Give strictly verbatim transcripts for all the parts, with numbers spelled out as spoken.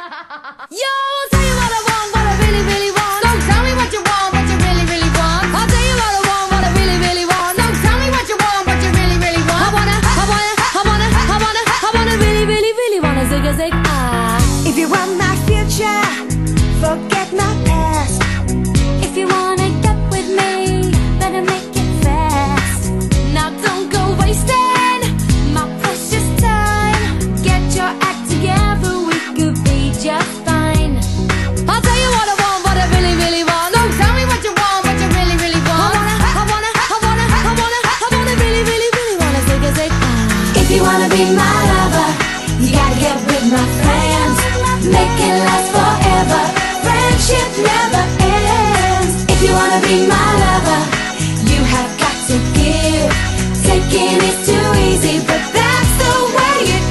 Yo, I'll tell you what I want, what I really, really want. So tell me what you want, what you really, really want. I'll tell you what I want, what I really, really want. So tell me what you want, what you really, really want. I wanna, I wanna, I wanna, I wanna, I wanna really, really, really wanna zig a zig ah. If you want my future, forget my past. If you wanna get with me, better make it fast. Now don't go wasting my precious time. Get your act together, we could be just fine. I'll tell you what I want, what I really, really want. So tell me what you want, what you really, really want. I wanna, I wanna, I wanna, I wanna, I wanna really, really, really wanna zig a zig ah. If you wanna be my lover, you gotta get with my friends. Make it last forever. Friendship never ends. If you wanna be my lover, you have got to give. Taking is too easy, but that's the way it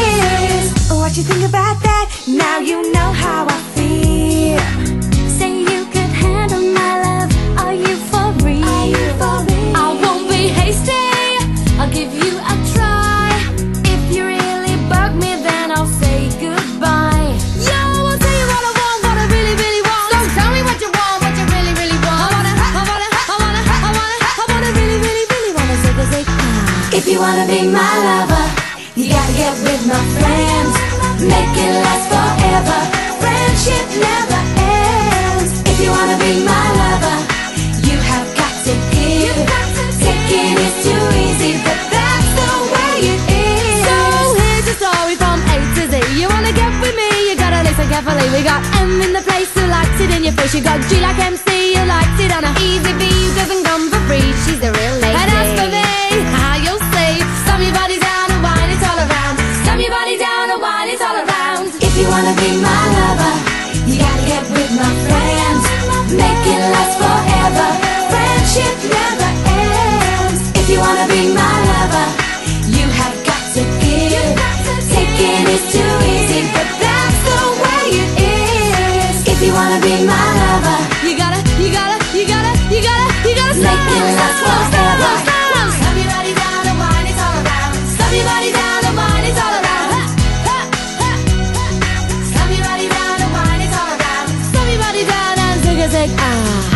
is. What you think about that? Now you know how I feel. Say you could handle my love. Are you for real? Are you for real? I won't be hasty. I'll give you a try. If you really bug me, then I'll say goodbye. Yo, I'll tell you what I want, what I really, really want. So tell me what you want, what you really, really want. I wanna, I wanna, I wanna, I wanna, I wanna really, really, really wanna zig a zig ah. If you wanna be my lover, you gotta get with my friends. Make it last forever. Friendship never ends. If you wanna be my lover, you have got to give. Taking is too easy, but that's the way it is. So here's a story from A to Z. You wanna get with me, you gotta listen carefully. We got M in the place who likes it in your face. You got G like M C, who likes it on a easy B, who doesn't come for free. She's a real lady. And as for me, how you'll see, slam your body down and wine it all around. Slam your body down and wine it all around. If you wanna be my lover, you gotta get with my friends. Make it last forever. Friendship never ends. If you wanna be my lover, you have got to give. Taking is too easy, but that's the way it is. If you wanna be my lover, You gotta, you gotta, you gotta, you gotta, you gotta make it last forever. Slam your body down and wine it all around. Slam your body down and wine it all around. Ha, ha, ha. Slam your body down and wine it all around. Slam your body down and zig a zig ah.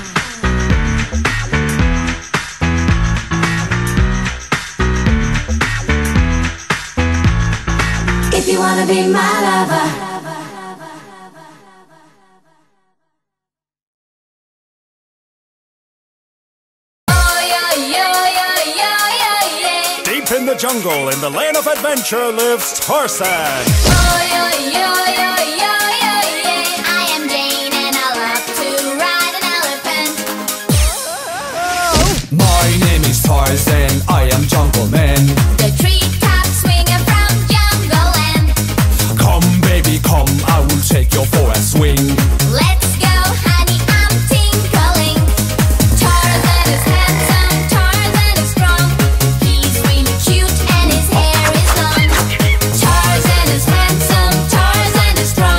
If you wanna be my lover. Deep in the jungle, in the lane of adventure, lives Tarzan. I am Jane and I love to ride an elephant. My name is Tarzan, I am Jungle Man. The treetops swinging from jungle land. Come baby, come, I will take you for a swing. Let's go, honey, I'm tinkling. Tarzan is handsome, Tarzan is strong. He's really cute and his hair is long. Tarzan is handsome, Tarzan is strong.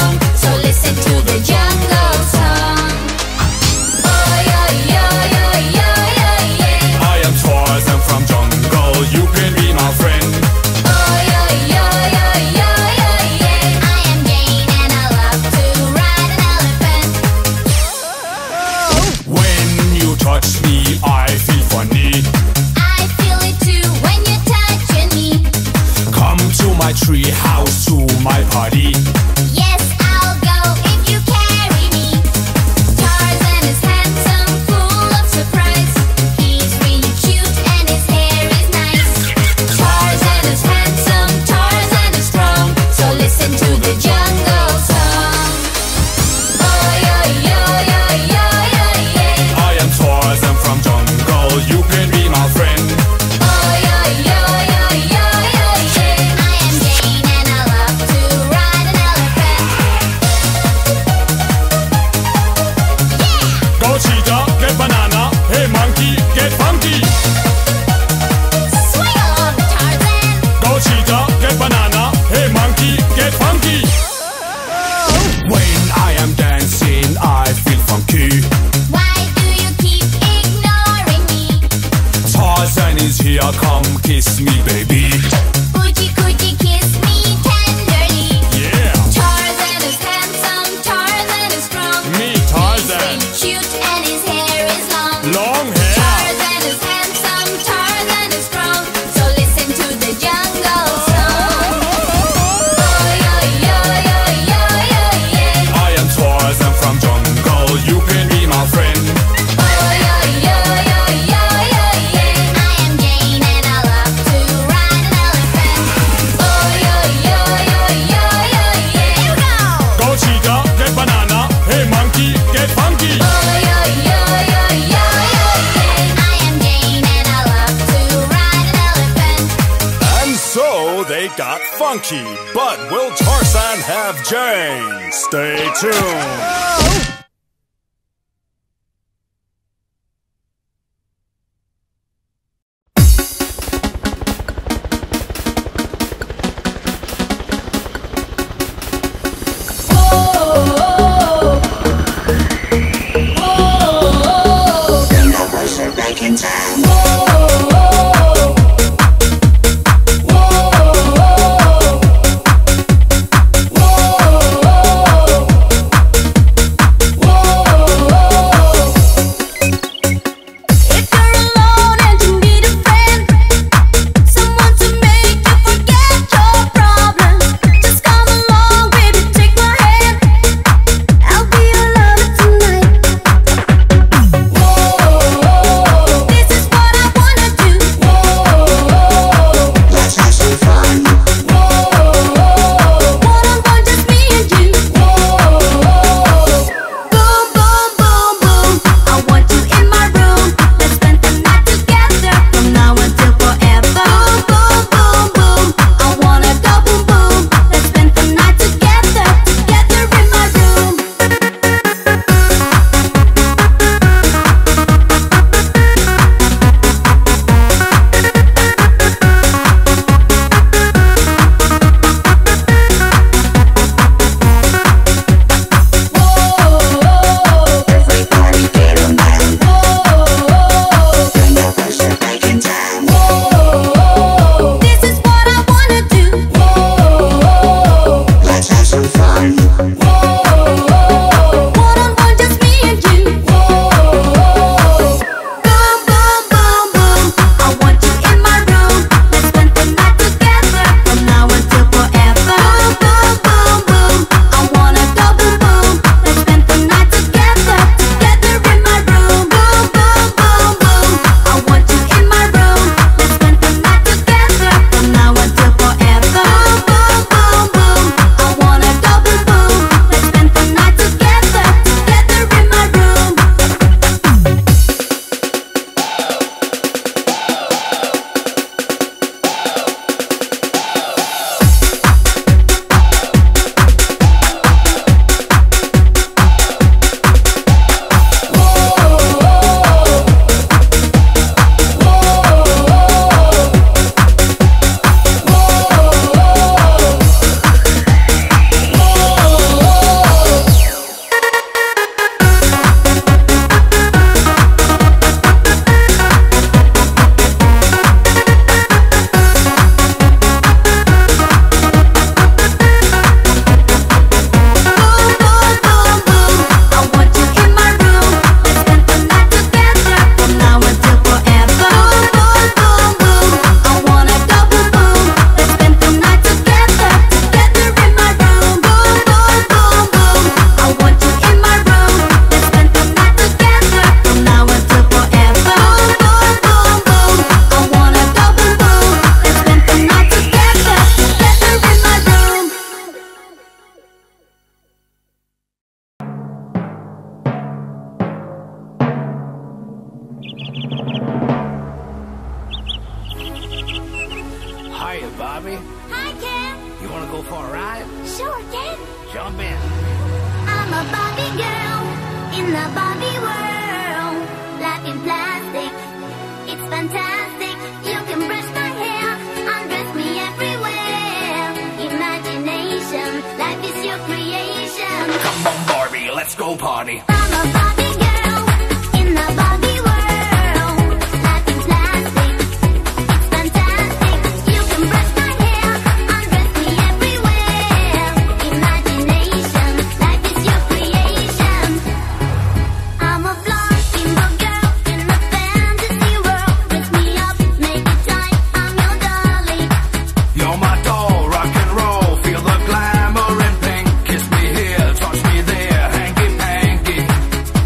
not funky, but will Tarzan have Jane? Stay tuned. Hiya, Bobby. Hi, Ken. You wanna go for a ride? Sure, Ken. Jump in. I'm a Barbie girl in the Barbie world. Life in plastic, it's fantastic. You can brush my hair, undress me everywhere. Imagination, life is your creation. Come on, Barbie, let's go party. I'm a Barbie girl in the Barbie world. Life in plastic, it's fantastic. You can brush my hair, undress me everywhere. Imagination, life is your creation. I'm a blonde bimbo girl in a fantasy world. Dress me up, make it tight, I'm your dolly. You're my doll, rock and roll. Feel the glamour and pink. Kiss me here, touch me there, hanky panky.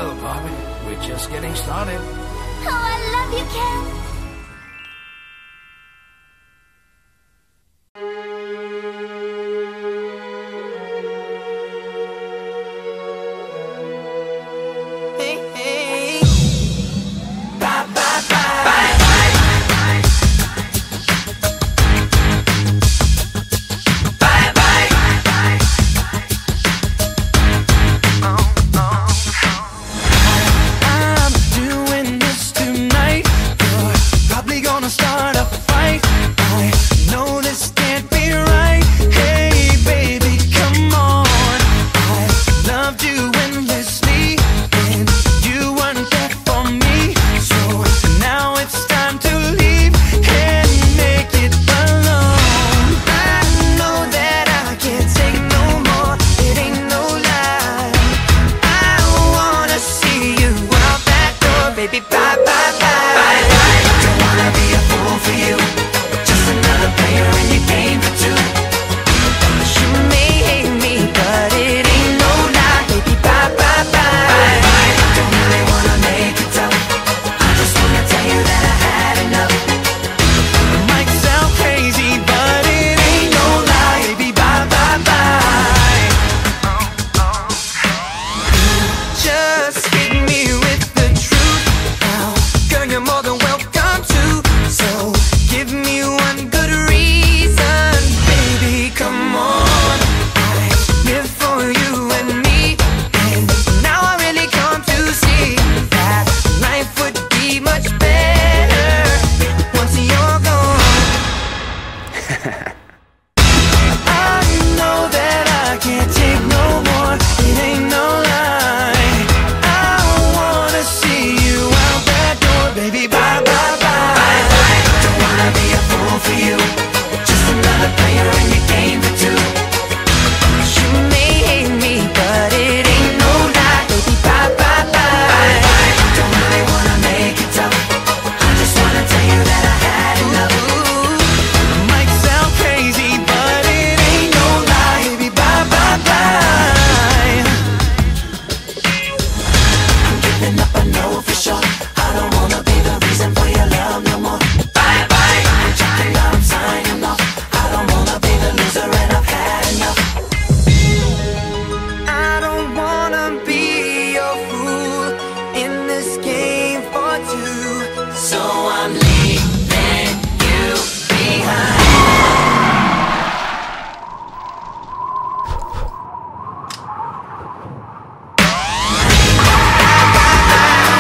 little, Bobby. We're just getting started. Oh, I love you, Ken. Bye.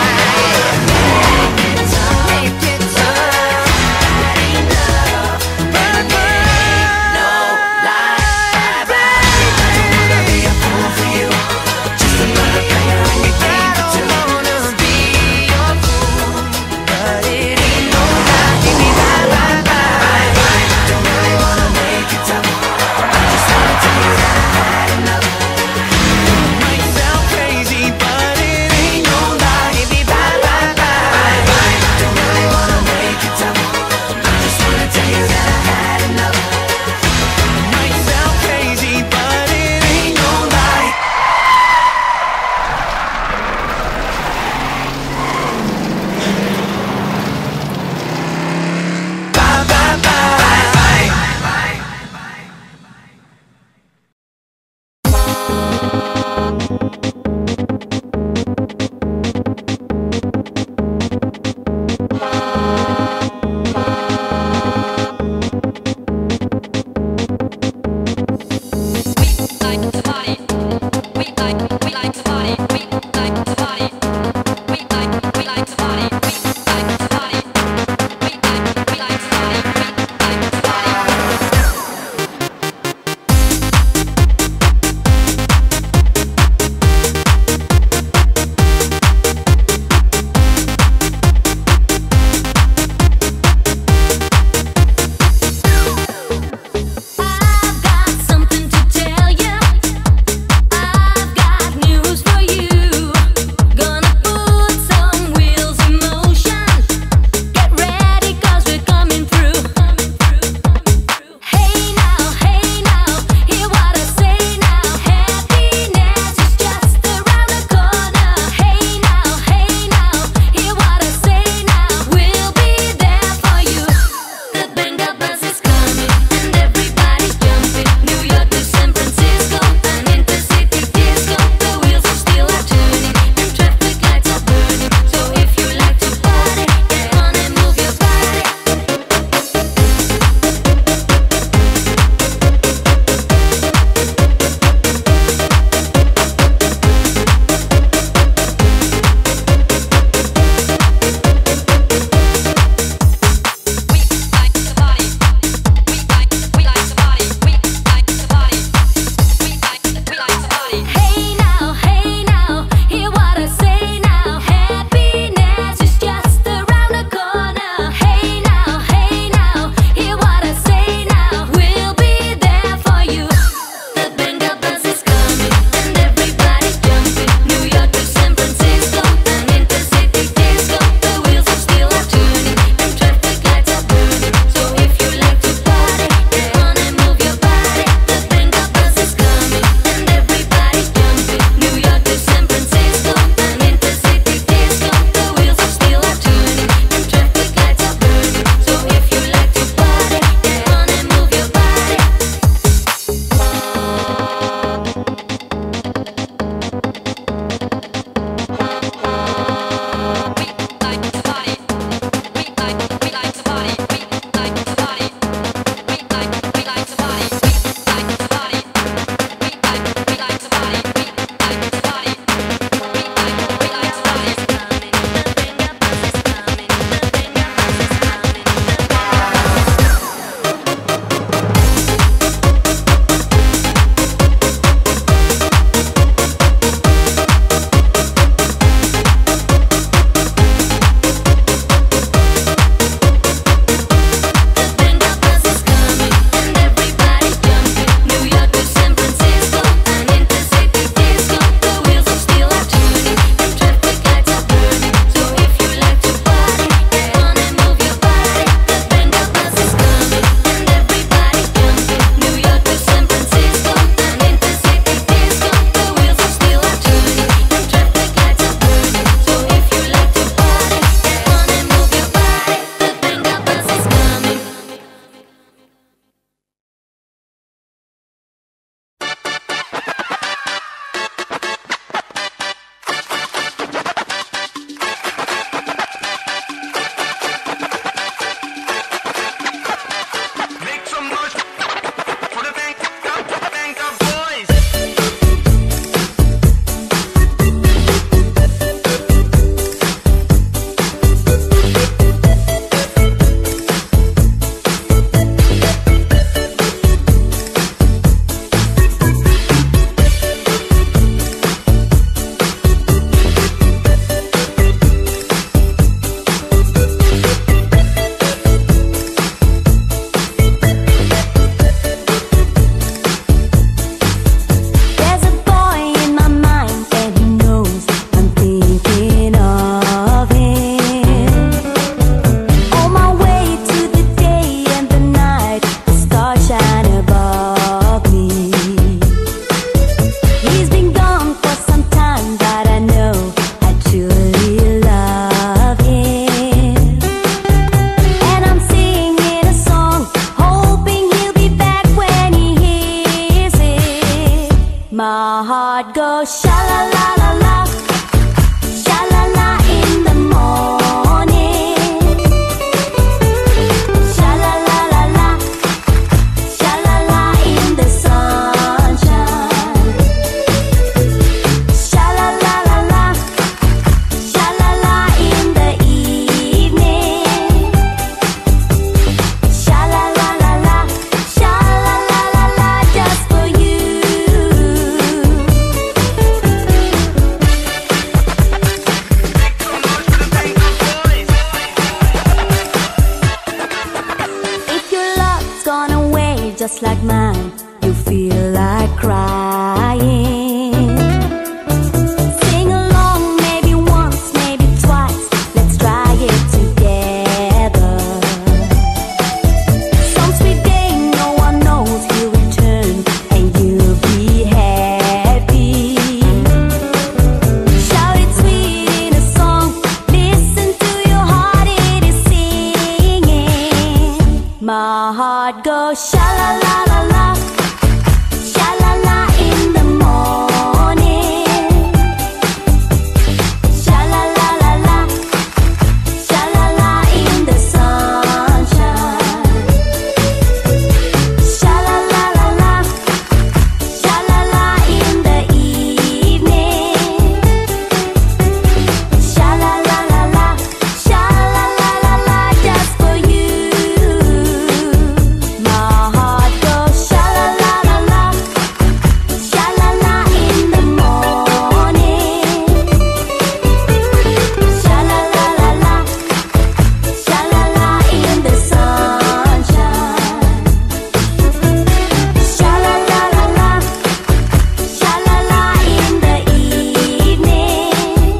just like mine, you feel like crying. Sing along, maybe once, maybe twice. Let's try it together. Some sweet day, no one knows you'll return and you'll be happy. Shout it sweet in a song. Listen to your heart, it is singing. My heart goes sha la la la la, sha la la in the morning, sha la la la la, sha la la in the sunshine, sha la la la la, sha la la in the evening, sha la la la la, sha la la la la, just for you. My heart goes sha la la la la, sha la la in the morning, sha la la la la, sha la la in the sunshine, sha la la la la, sha la la in the evening,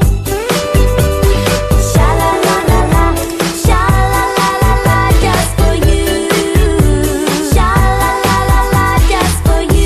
sha la la la la, sha la la la la, just for you, sha la la la la, just for you.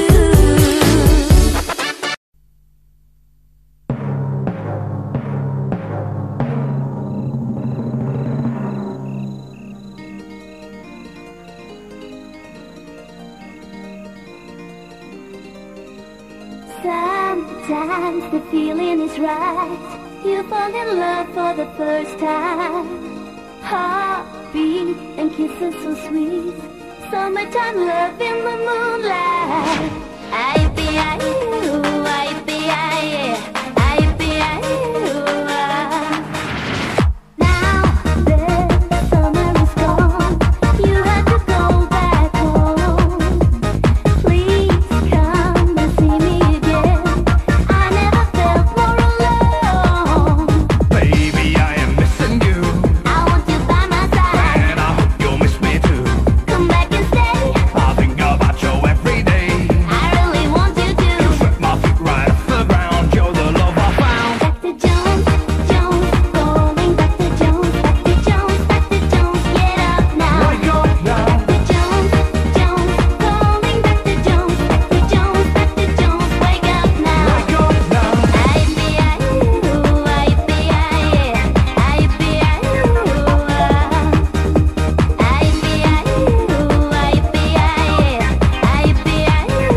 Sometimes the feeling is right. You fall in love for the first time. Heartbeat and kisses so sweet. Summertime love in the moonlight. I be I you, I be I, I be I you. Now the summer is gone. You have to go back home. Please come and see me again. I never felt more alone. Baby, I am missing you, I want you by my side. and I hope you'll miss me too. Come back and stay. I think about you every day. I really want you to. Swept my feet right off the ground. You're the love I found. Doctor Jones, Jones, calling Doctor Jones, Doctor Jones, Doctor Jones, get up now. Wake up now. Doctor Jones, Jones, calling Doctor Jones, Doctor Jones, Doctor Jones, wake up now. Wake up now. I be I you, I be I, I be I you, I be I you, I be I, I be I you.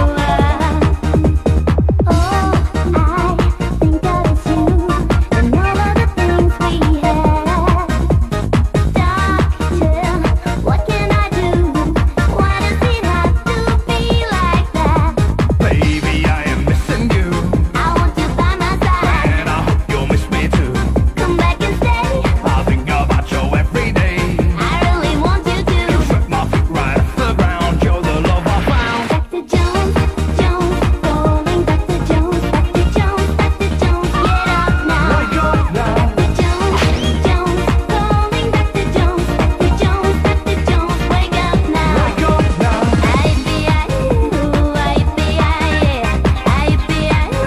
Oh, I think that it's you and all of the things we had. Doctor, what can I do? Why does it have to be like that? Baby, I am missing you, I want you by my side. and I hope you'll miss me too. Come back and stay. I think about you every day. I really want you to. Swept my feet right off the ground. You're the love I found. Doctor Jones, Jones, calling Doctor Jones, Doctor Jones, Doctor Jones, get up now. Wake up now. Doctor Jones, Jones, calling Doctor Jones, Doctor Jones, Doctor Jones, wake up now. Wake up now. I be I you, I be I, I be I you,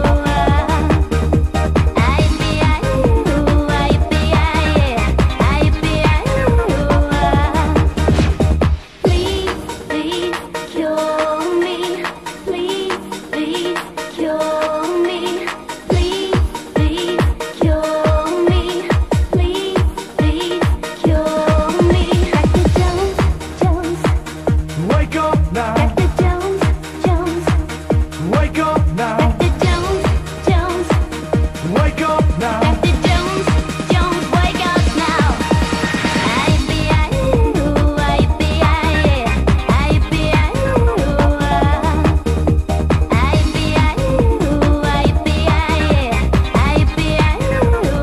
I be I you, I be I, I be I you. Please, please cure me. Please, please cure me. Please, please cure me. Please, please cure me. Doctor Jones, Jones, Wake up now. Doctor Jones, Jones, Wake up now. Doctor Jones, Jones, Wake up now. Doctor Jones, Jones, wake up now. I be I you, I be I, I be I you, I be I you, I be I, I be I you.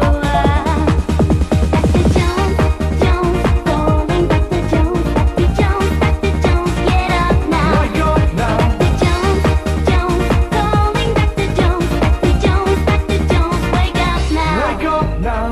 Doctor Jones, Jones, calling Doctor Jones, Doctor Jones, Doctor Jones, get up now. Wake up now. Doctor Jones, Jones, calling Doctor Jones, Doctor Jones, Doctor Jones, wake up now. Wake up now.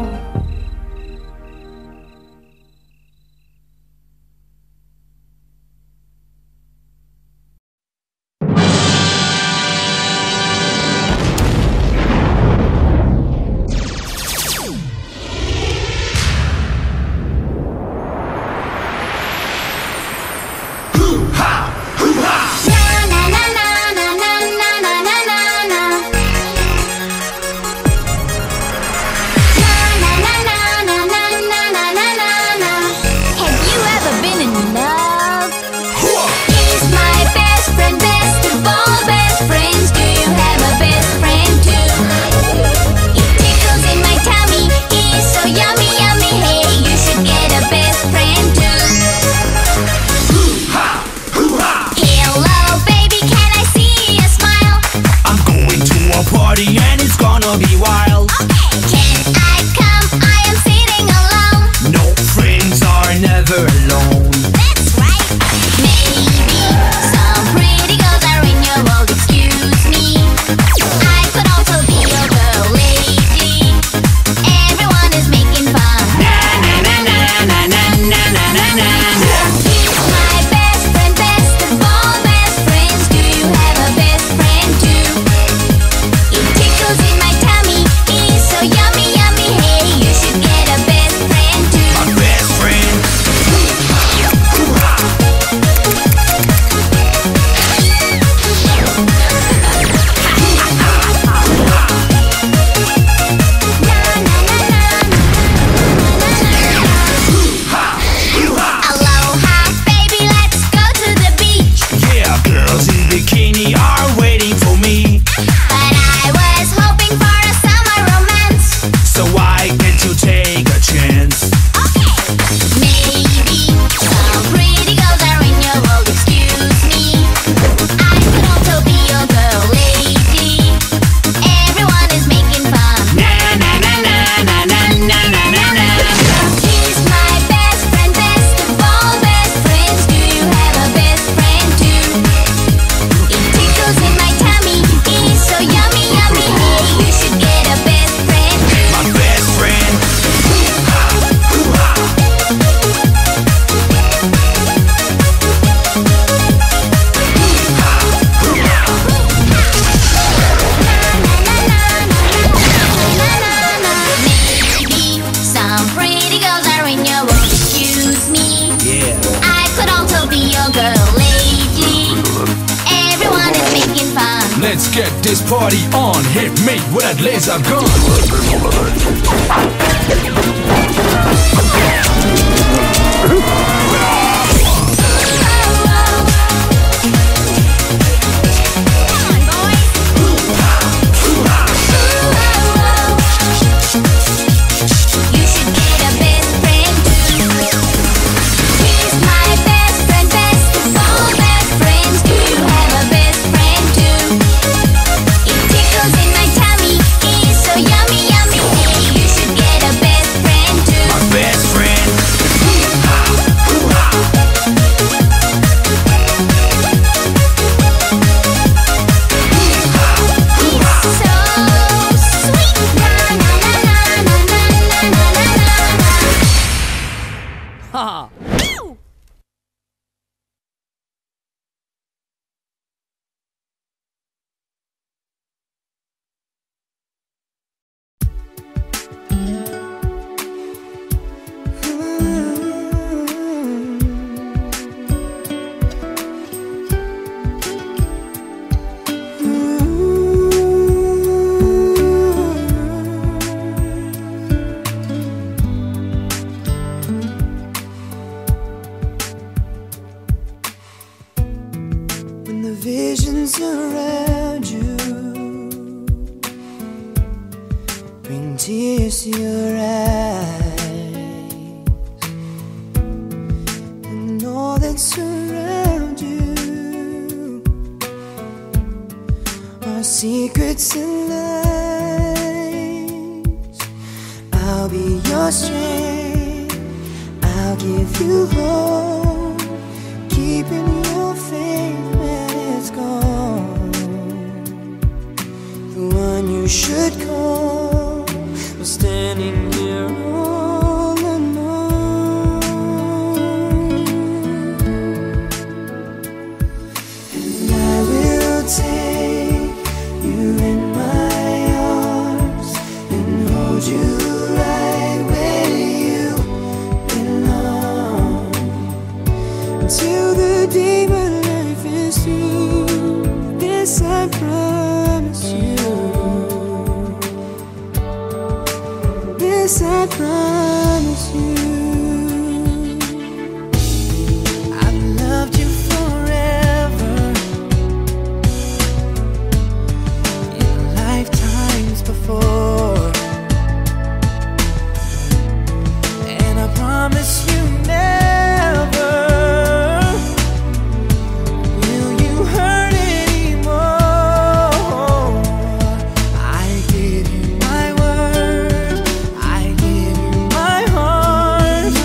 this party on. Hit me with that laser gun. You should get a best friend too. He's my best friend, best of all best friends. Do you have a best friend too? It tickles in my tummy, it's so yummy, yummy. You should get a best friend too. My best friend. Ha! When the visions around you bring tears to your eyes, and all that surround you are secrets and lies, I'll be your strength, I'll give you hope, keeping your faith when it's gone. The one you should call was standing here all alone. And I will take you in my arms and hold you right where you belong, until the day my life is through. This I promise you. This I promise you. I've loved you forever, in lifetimes before, and I promise you never will you hurt anymore. I give you my word, I give you my heart,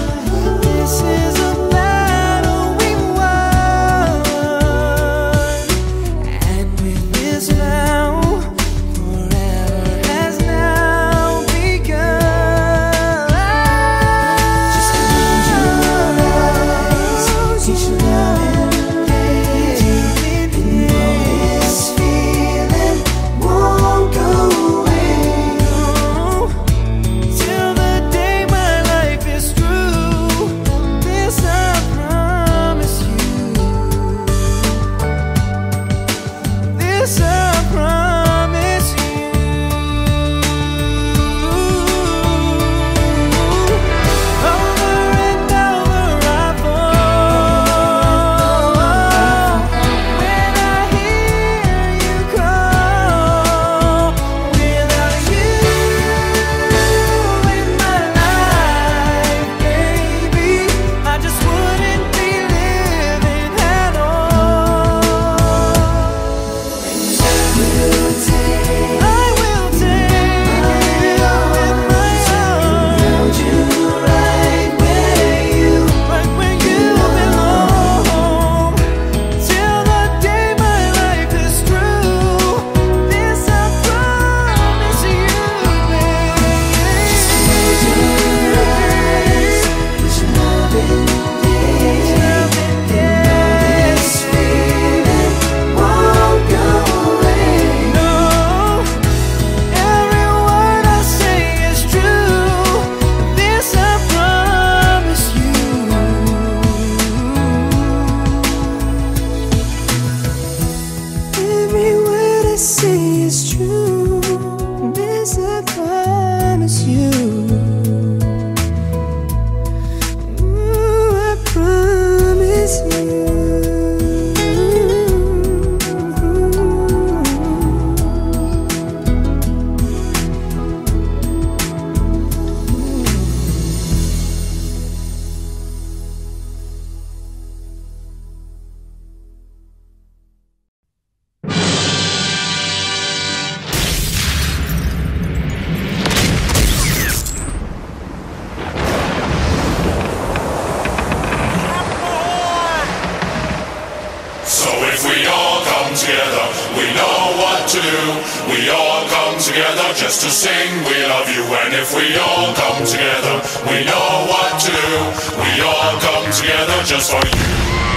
to do. We all come together just to sing we love you. And if we all come together, we know what to do. We all come together just for you.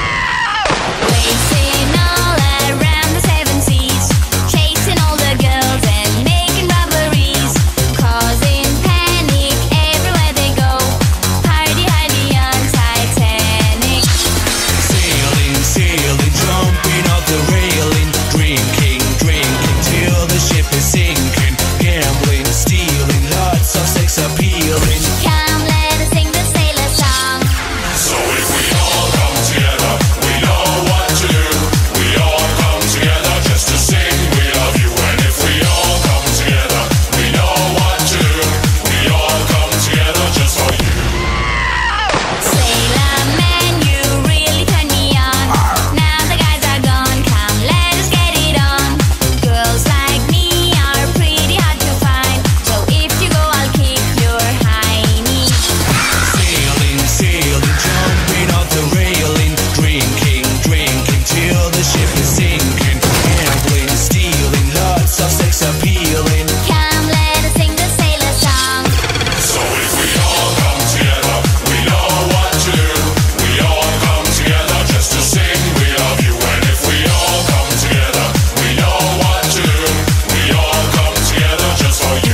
Racing all around the seven seas, chasing all the girls and making robberies, causing panic everywhere they go. Party hardy on Titanic. Sailing, sailing, jumping off the railing, drinking, drinking till the ship is sinking, gambling, stealing, lots of sex appealing. Come, let us sing the sailor song. So if we all come together, we know what to do. We all come together just to sing we love you. And if we all come together, we know what to do. We all come together just for you. Sailor man, you really turn me on. Now the guys are gone, come let us get it on. Girls like me are pretty hard to find, so if you go I'll kick your hiney. Sailing, sailing, jumping off the railing, drinking, drinking till the ship is sinking, gambling, stealing, lots of sex appealing. Come let us sing the sailor song. So if we all come together, we know what to do. We all come together just to sing we love you. And if we all come together, we know what to do. We all come together just for you.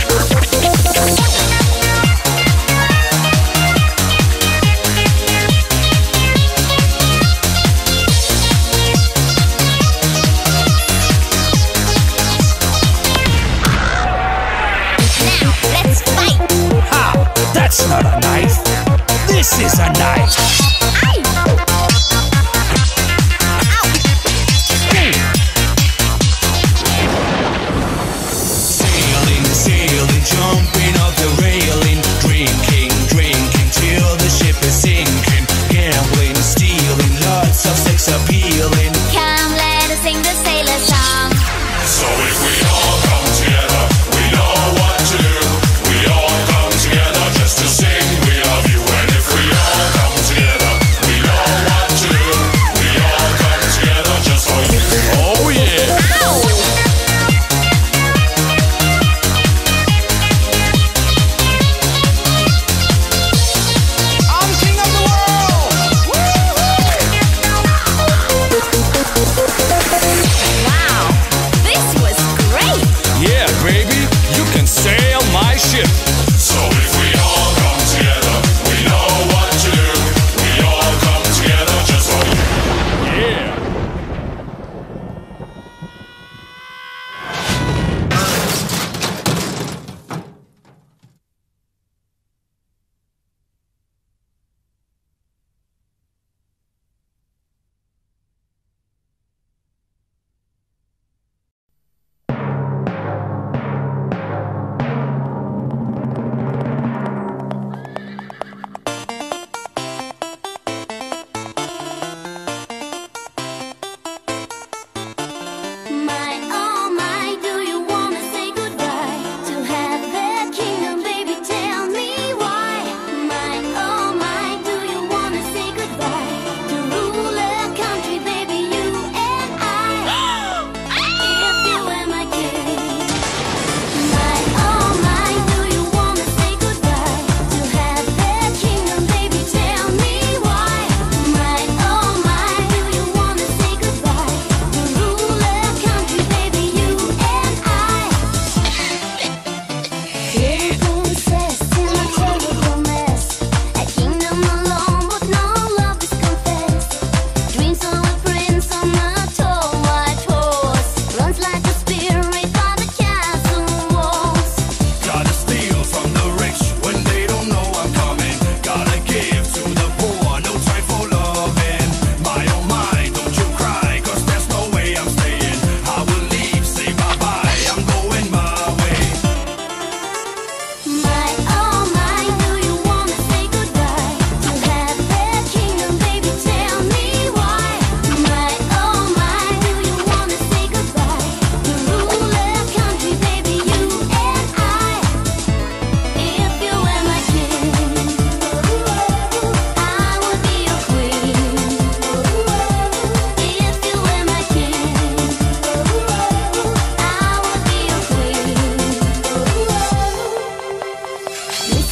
Now let's fight. Ha! That's not a knife. This is a knife. Aye. Sailing, sailing, jumping off the railing, drinking, drinking till the ship is sinking, gambling, stealing, lots of sex appealing. Come let us sing the sailor song. So if we all come together, we know what to do. We all come together just to sing we love you.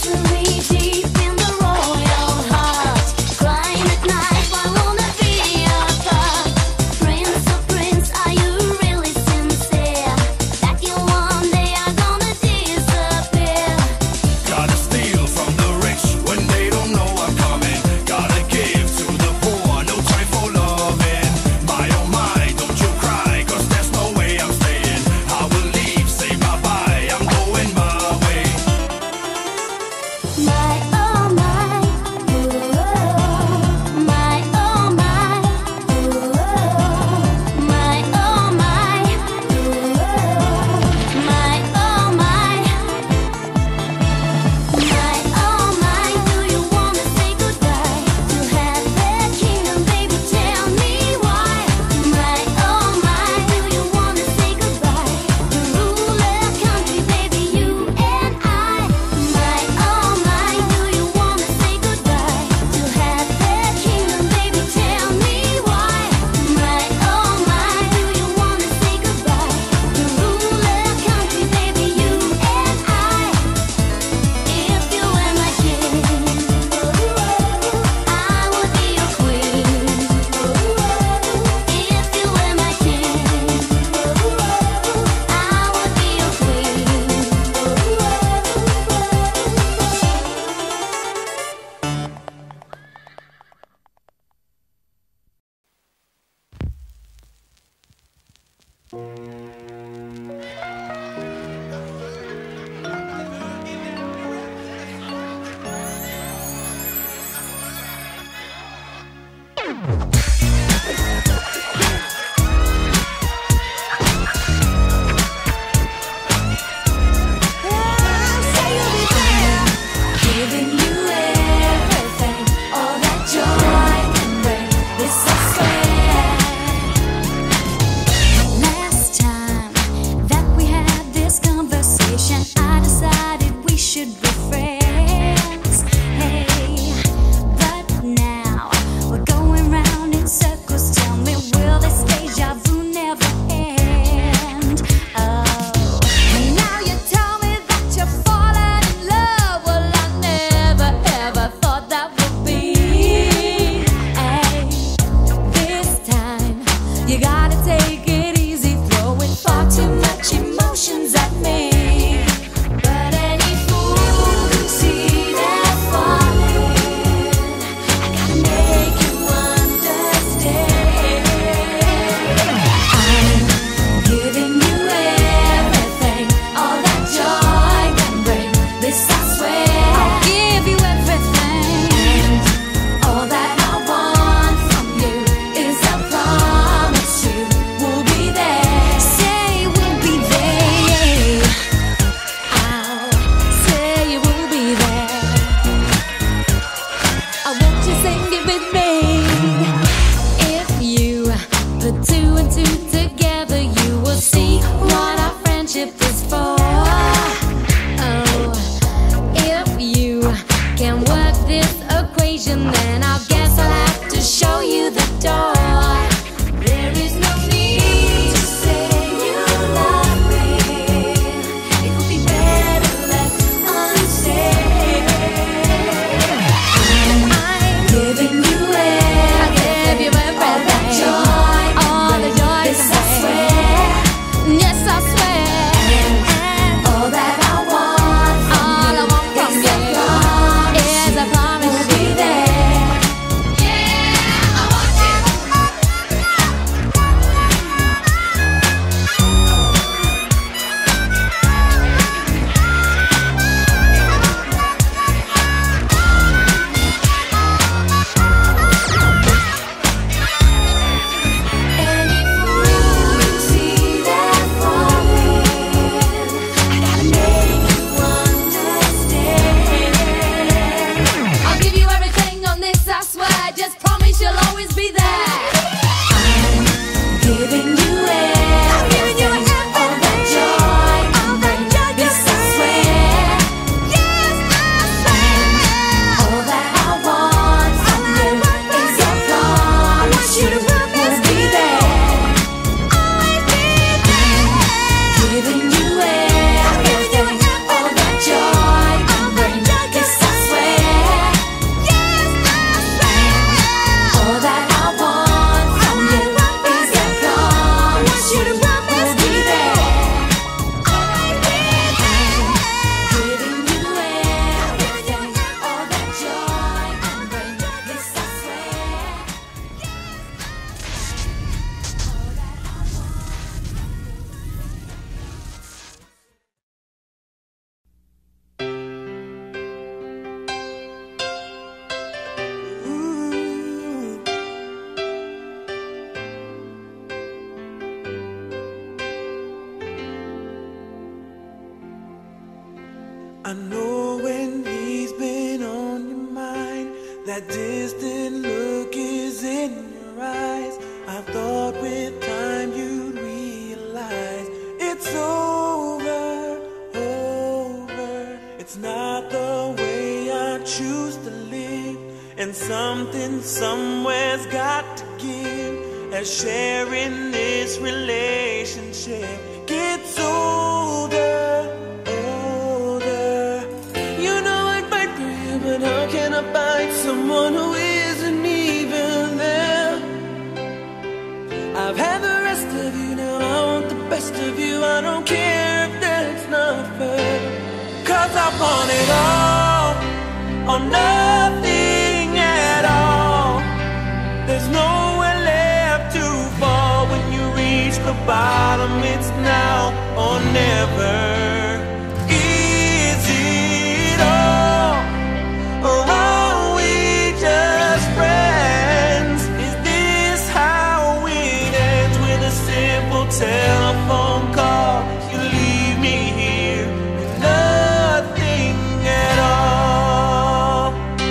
All I want from you is a promise to be there. That distant look is in your eyes. I thought with time you'd realize it's over, over. It's not the way I choose to live, and something somewhere's got to give as sharing this relationship gets older, older. You know I'd fight for you, but how can I find someone who isn't even there? I've had the rest of you, now I want the best of you. I don't care if that's not fair, 'cause I want it all or nothing at all. There's nowhere left to fall. When you reach the bottom, it's now or never. Is it all, or are we just friends? Is this how it ends, with a simple telephone call? You leave me here with nothing at all.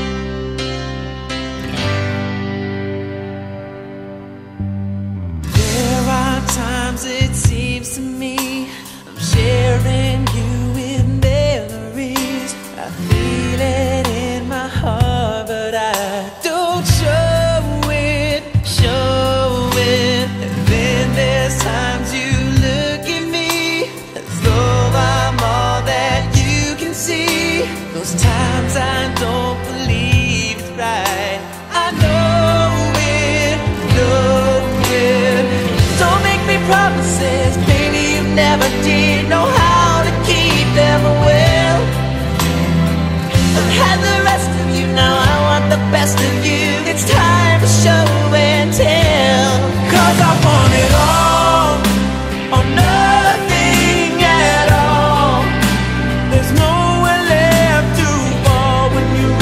There are times it seems to me I'm sharing you with memories. I feel it in my heart, but I don't show it, show it. And then there's times you look at me as though I'm all that you can see. Those times I don't believe it's right. I know it, know it. Don't make me promises, baby, you never did know how to keep them well. I've had the rest of you, now I want the best of you. It's time to show and tell, 'cause I want it all or nothing at all. There's nowhere left to fall when you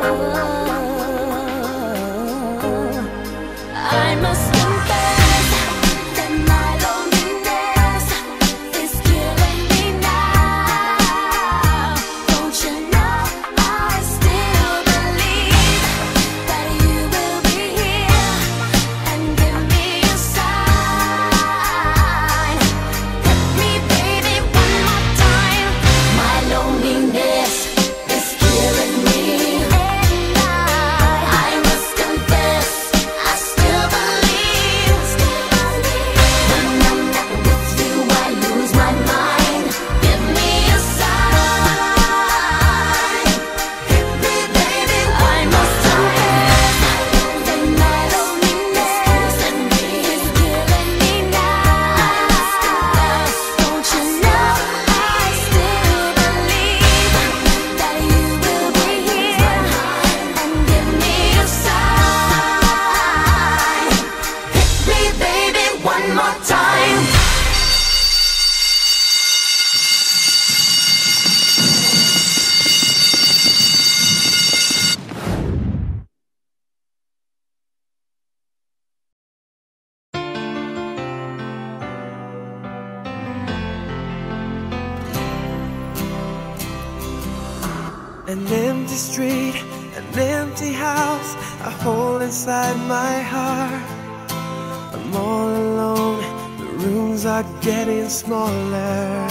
I must confess that my loneliness is killing me now. Don't you know I still believe that you will be here and give me a sign. Hit me, baby, one more time. My loneliness is killing me, and I, I must confess, I still believe, still believe. When I'm not with you, I lose my mind. Give me a sign. Hit me, baby, I must confess that my loneliness and me is killing me now. Don't you know I still believe that you will be here and give me a sign. Hit me, baby, one more time. An empty street, an empty house, a hole inside my heart. I'm all alone, the rooms are getting smaller.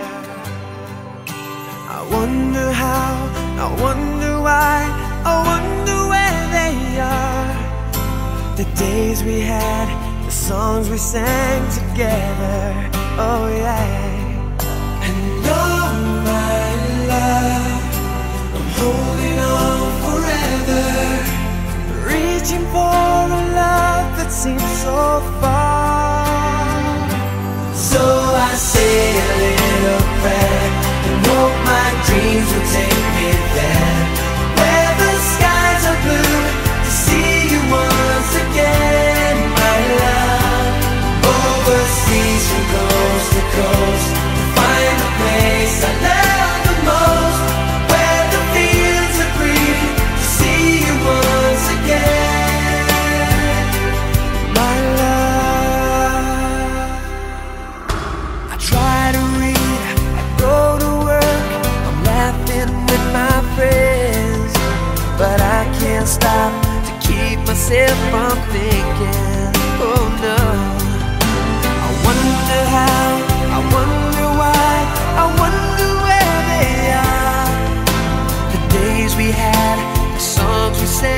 I wonder how, I wonder why, I wonder where they are. The days we had, the songs we sang together, oh yeah. And oh my love, I'm holding on forever, reaching for a love that seems so far. So I say a little prayer and hope my dreams will take me there, where the skies are blue, to see you once again, my love. Overseas from coast to coast, to find the place I love the most, where the fields are green, to see you once again, my love. I try to read, I go to work, I'm laughing with my friends, but I can't stop to keep myself from thinking, oh no. I wonder how, I wonder why, I wonder where they are. The days we had, the songs we sang